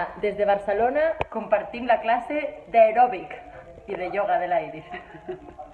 des de Barcelona compartim la classe d'aeròbic i de ioga de l'Iris.